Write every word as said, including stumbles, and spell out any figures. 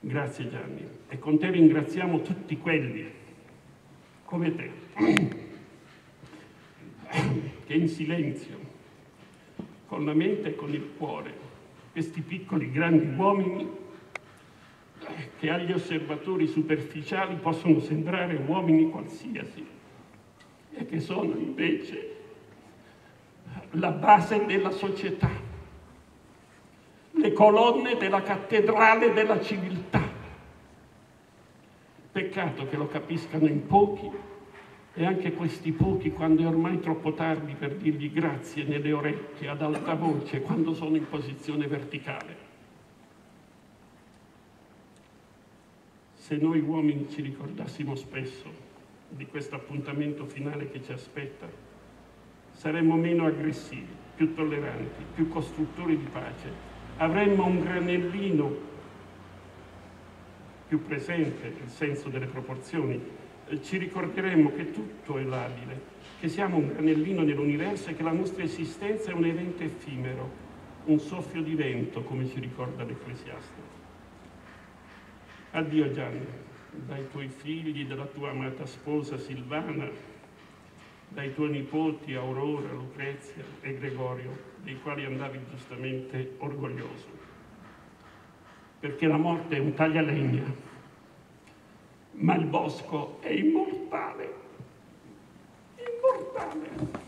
Grazie Gianni. E con te ringraziamo tutti quelli, come te, che in silenzio, con la mente e con il cuore, questi piccoli grandi uomini che agli osservatori superficiali possono sembrare uomini qualsiasi e che sono invece la base della società, le colonne della cattedrale della civiltà. Peccato che lo capiscano in pochi, e anche questi pochi, quando è ormai troppo tardi per dirgli grazie nelle orecchie ad alta voce, quando sono in posizione verticale. Se noi uomini ci ricordassimo spesso di questo appuntamento finale che ci aspetta, saremmo meno aggressivi, più tolleranti, più costruttori di pace. Avremmo un granellino più presente, il senso delle proporzioni. Ci ricorderemmo che tutto è labile, che siamo un granellino nell'universo e che la nostra esistenza è un evento effimero, un soffio di vento, come ci ricorda l'Ecclesiaste. Addio Gianni, dai tuoi figli, dalla tua amata sposa Silvana, dai tuoi nipoti Aurora, Lucrezia e Gregorio, dei quali andavi giustamente orgoglioso. Perché la morte è un taglialegna, ma il bosco è immortale, immortale.